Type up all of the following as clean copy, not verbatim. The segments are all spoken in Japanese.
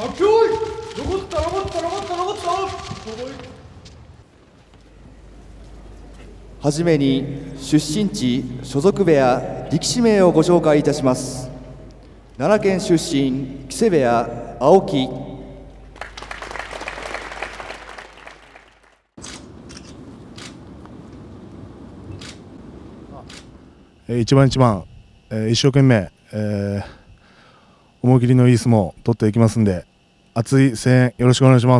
はじめに出身地、所属部屋、力士名をご紹介いたします。奈良県出身、木瀬部屋、青木。 一番一番、一生懸命、思い切りのいい相撲を取っていきますんで、熱い声援よろしくお願いします。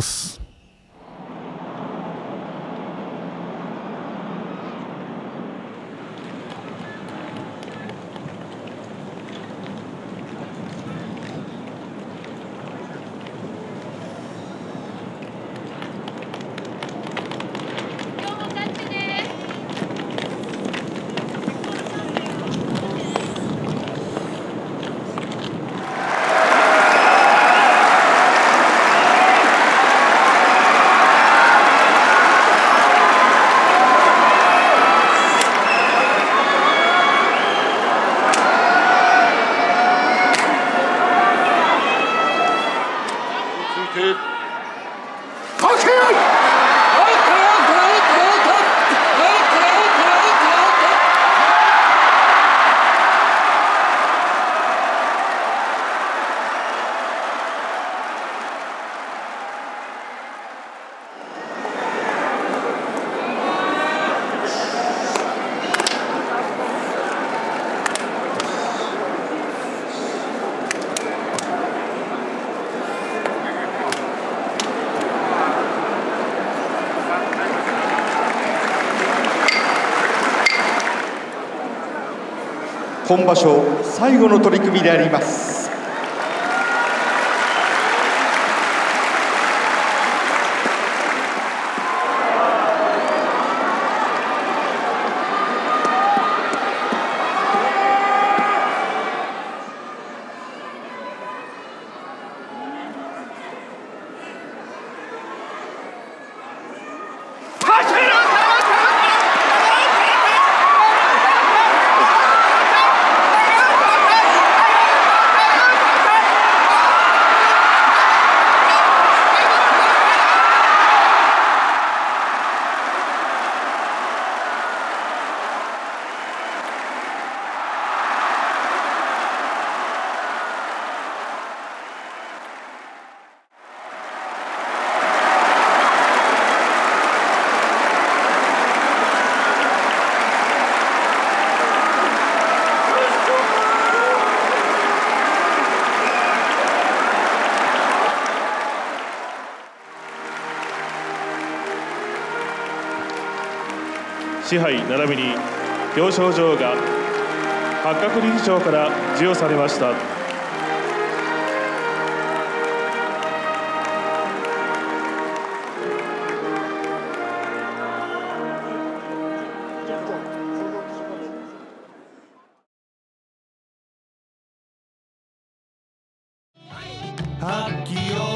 今場所最後の取組であります。 賜杯並びに表彰状が八角理事長から授与されました。 発揮を